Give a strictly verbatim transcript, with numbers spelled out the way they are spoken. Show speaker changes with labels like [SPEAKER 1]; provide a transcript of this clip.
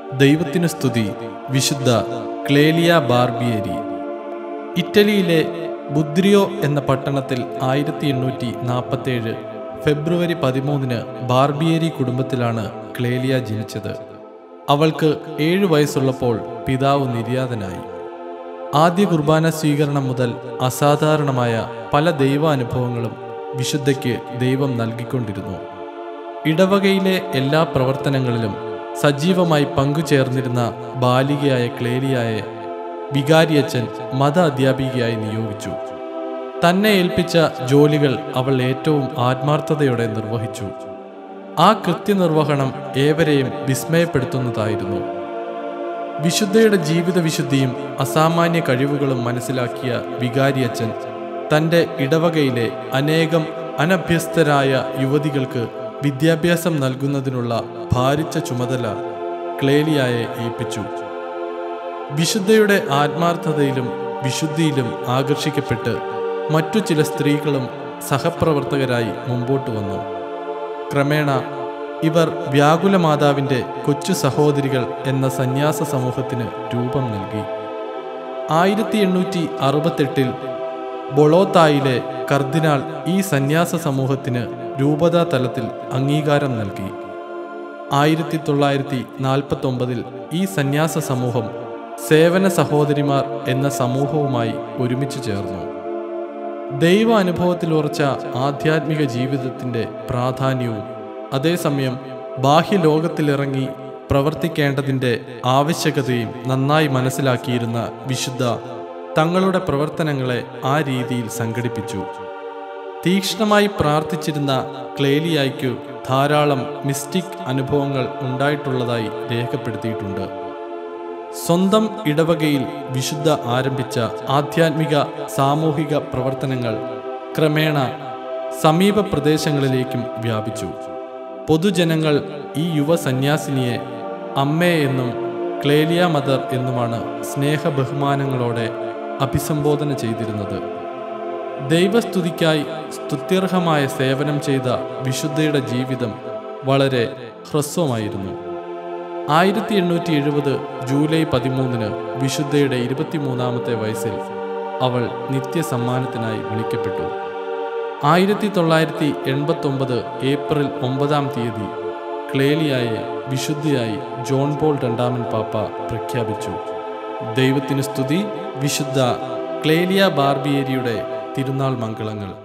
[SPEAKER 1] ദൈവത്തിനു സ്തുതി. വിശുദ്ധ ക്ലേലിയ ബാർബിയേരി. ഇറ്റലിയിലെ ബുദ്രിയോ എന്ന പട്ടണത്തിൽ ആയിരത്തി എണ്ണൂറ്റി നാൽപ്പത്തേഴ് ഫെബ്രുവരി പതിമൂന്നിന് ബാർബിയേരി കുടുംബത്തിലാണ് ക്ലേലിയ ജനിച്ചത്. അവൾക്ക് ഏഴു വയസ്സുള്ളപ്പോൾ പിതാവ് നിര്യാതനായി. ആദ്യ കുർബാന സ്വീകരണം മുതൽ അസാധാരണമായ പല ദൈവാനുഭവങ്ങളും വിശുദ്ധയ്ക്ക് ദൈവം നൽകിക്കൊണ്ടിരുന്നു. ഇടവകയിലെ എല്ലാ പ്രവർത്തനങ്ങളിലും സജീവമായി പങ്കുചേർന്നിരുന്ന ബാലികയായ ക്ലേലിയയെ വികാരിയച്ഛൻ മത അധ്യാപികയായി നിയോഗിച്ചു. തന്നെ ഏൽപ്പിച്ച ജോലികൾ അവൾ ഏറ്റവും ആത്മാർത്ഥതയോടെ നിർവഹിച്ചു. ആ കൃത്യനിർവഹണം ഏവരെയും വിസ്മയപ്പെടുത്തുന്നതായിരുന്നു. വിശുദ്ധയുടെ ജീവിത വിശുദ്ധിയും അസാമാന്യ കഴിവുകളും മനസ്സിലാക്കിയ വികാരിയച്ഛൻ തൻ്റെ ഇടവകയിലെ അനേകം അനഭ്യസ്തരായ യുവതികൾക്ക് വിദ്യാഭ്യാസം നൽകുന്നതിനുള്ള ഭാരിച്ച ചുമതല ക്ലേലിയയെ ഏൽപ്പിച്ചു. വിശുദ്ധയുടെ ആത്മാർത്ഥതയിലും വിശുദ്ധിയിലും ആകർഷിക്കപ്പെട്ട് മറ്റു ചില സ്ത്രീകളും സഹപ്രവർത്തകരായി മുമ്പോട്ട് വന്നു. ക്രമേണ ഇവർ വ്യാകുല മാതാവിൻ്റെ കൊച്ചു സഹോദരികൾ എന്ന സന്യാസ സമൂഹത്തിന് രൂപം നൽകി. ആയിരത്തി എണ്ണൂറ്റി അറുപത്തെട്ടിൽ ബൊളോത്തായിലെ കർദിനാൾ ഈ സന്യാസ സമൂഹത്തിന് രൂപതാ തലത്തിൽ അംഗീകാരം നൽകി. ആയിരത്തി തൊള്ളായിരത്തി നാൽപ്പത്തി ഒമ്പതിൽ ഈ സന്യാസ സമൂഹം സേവന സഹോദരിമാർ എന്ന സമൂഹവുമായി ഒരുമിച്ച് ചേർന്നു. ദൈവ അനുഭവത്തിൽ ഉറച്ച ആധ്യാത്മിക ജീവിതത്തിൻ്റെ പ്രാധാന്യവും അതേസമയം ബാഹ്യലോകത്തിലിറങ്ങി പ്രവർത്തിക്കേണ്ടതിൻ്റെ ആവശ്യകതയും നന്നായി മനസ്സിലാക്കിയിരുന്ന വിശുദ്ധ തങ്ങളുടെ പ്രവർത്തനങ്ങളെ ആ രീതിയിൽ സംഘടിപ്പിച്ചു. തീക്ഷ്ണമായി പ്രാർത്ഥിച്ചിരുന്ന ക്ലേലിയയ്ക്കു ധാരാളം മിസ്റ്റിക് അനുഭവങ്ങൾ ഉണ്ടായിട്ടുള്ളതായി രേഖപ്പെടുത്തിയിട്ടുണ്ട്. സ്വന്തം ഇടവകയിൽ വിശുദ്ധ ആരംഭിച്ച ആധ്യാത്മിക സാമൂഹിക പ്രവർത്തനങ്ങൾ ക്രമേണ സമീപ പ്രദേശങ്ങളിലേക്കും വ്യാപിച്ചു. പൊതുജനങ്ങൾ ഈ യുവ സന്യാസിനിയെ അമ്മേ എന്നും ക്ലേലിയ മദർ എന്നുമാണ് സ്നേഹബഹുമാനങ്ങളോടെ അഭിസംബോധന ചെയ്തിരുന്നത്. ദൈവസ്തുതിക്കായി സ്തുത്യർഹമായ സേവനം ചെയ്ത വിശുദ്ധയുടെ ജീവിതം വളരെ ഹ്രസ്വമായിരുന്നു. ആയിരത്തി എണ്ണൂറ്റി എഴുപത് ജൂലൈ പതിമൂന്നിന് വിശുദ്ധയുടെ ഇരുപത്തിമൂന്നാമത്തെ വയസ്സിൽ അവൾ നിത്യസമ്മാനത്തിനായി വിളിക്കപ്പെട്ടു. ആയിരത്തി തൊള്ളായിരത്തി എൺപത്തി ഒമ്പത് ഏപ്രിൽ ഒമ്പതാം തീയതി ക്ലേലിയയെ വിശുദ്ധയായി ജോൺ പോൾ രണ്ടാമൻ പാപ്പ പ്രഖ്യാപിച്ചു. ദൈവത്തിന് സ്തുതി. വിശുദ്ധ ക്ലേലിയ ബാർബിയേരിയുടെ തിരുനാൾ മംഗളങ്ങൾ.